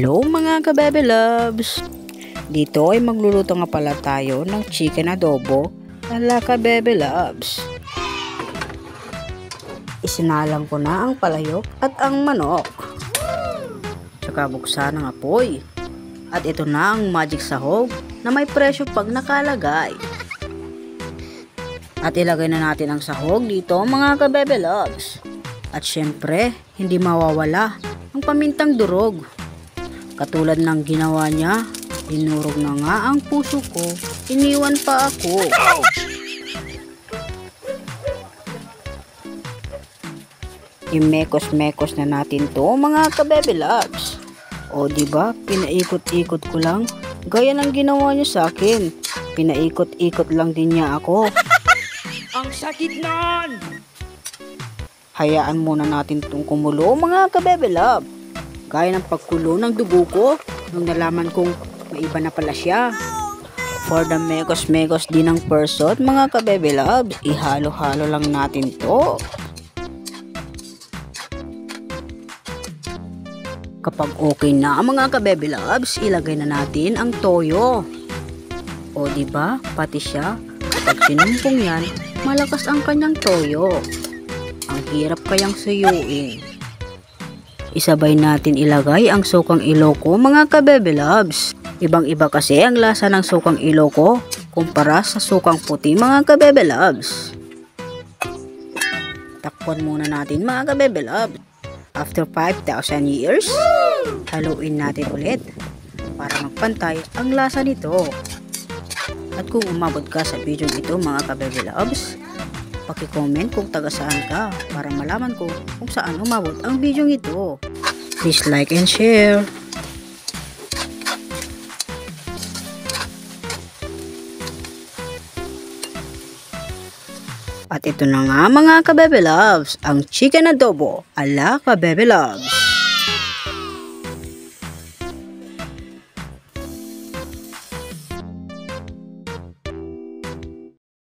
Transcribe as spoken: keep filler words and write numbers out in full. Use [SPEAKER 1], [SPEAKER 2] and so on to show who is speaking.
[SPEAKER 1] Hello mga ka-Bebe Loves! Dito ay magluluto nga pala tayo ng chicken adobo ala ka-Bebe Loves. Isinalang ko na ang palayok at ang manok. Tsaka buksan ang apoy. At ito na ang magic sahog na may presyo pag nakalagay. At ilagay na natin ang sahog dito mga ka-Bebe Loves. At syempre, hindi mawawala ang pamintang durog. Katulad ng ginawa niya, dinurog na nga ang puso ko, iniwan pa ako. Imekos-mekos na natin to mga ka-Bebe Loves. O diba, pinaikot-ikot ko lang, gaya ng ginawa niya sa akin. Pinaikot-ikot lang din niya ako. Ang sakit nun! Hayaan muna natin itong kumulo mga ka-Bebe Love. Gaya ng pagkulo ng dugo ko nung nalaman kong may iba na pala siya. For the megos-megos din ng person mga ka-Bebe Loves, ihalo-halo lang natin to. Kapag okay na mga ka-Bebe Loves, ilagay na natin ang toyo. O diba, pati siya, kapag sinumpong yan, malakas ang kanyang toyo. Ang hirap kayang suyuin. Isabay natin ilagay ang sukang Ilocos mga ka-Bebe Loves. Ibang-iba kasi ang lasa ng sukang Ilocos kumpara sa sukang puti mga ka-Bebe Loves. Takpan muna natin mga ka-Bebe Loves. After five thousand years, haluin natin ulit para magpantay ang lasa nito. At kung umabot ka sa video ito mga ka-Bebe Loves, paki-comment kung taga saan ka para malaman ko kung saan umabot ang video ito. Please like and share. At ito na nga mga ka-Bebe Loves, ang chicken adobo ala ka-Bebe Loves.